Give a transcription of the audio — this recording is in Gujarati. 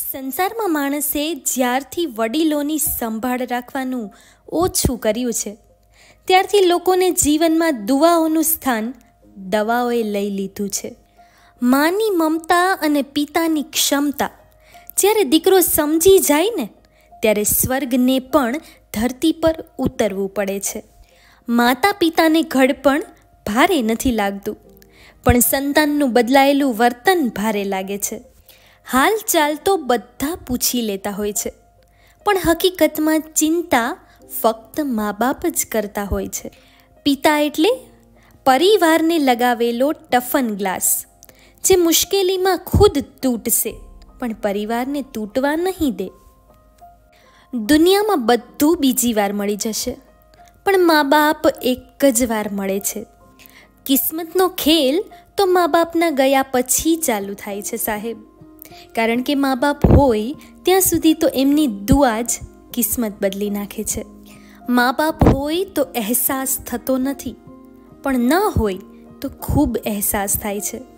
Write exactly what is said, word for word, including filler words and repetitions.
સંસારમાં માણસે જ્યારથી વડીલોની સંભાળ રાખવાનું ઓછું કર્યું છે ત્યારથી લોકોને જીવનમાં દુઆઓનું સ્થાન દવાઓએ લઈ લીધું છે. માની મમતા અને પિતાની ક્ષમતા જ્યારે દીકરો સમજી જાય ને ત્યારે સ્વર્ગને પણ ધરતી પર ઉતરવું પડે છે. માતા પિતાને ઘડપણ ભારે નથી લાગતું, પણ સંતાનનું બદલાયેલું વર્તન ભારે લાગે છે. હાલ ચાલ તો બધા પૂછી લેતા હોય છે, પણ હકીકતમાં ચિંતા ફક્ત મા બાપ જ કરતા હોય છે. પિતા એટલે પરિવારને લગાવેલો ટફન ગ્લાસ, જે મુશ્કેલીમાં ખુદ તૂટશે પણ પરિવારને તૂટવા નહીં દે. દુનિયામાં બધું બીજી વાર મળી જશે, પણ મા બાપ એક જ વાર મળે છે. કિસ્મતનો ખેલ તો મા બાપના ગયા પછી ચાલુ થાય છે સાહેબ, કારણ કે મા બાપ હોય ત્યાં સુધી તો એમની દુઆ જ કિસ્મત બદલી નાખે છે. મા બાપ હોય તો અહેસાસ થતો નથી, પણ ન હોય તો ખૂબ અહેસાસ થાય છે.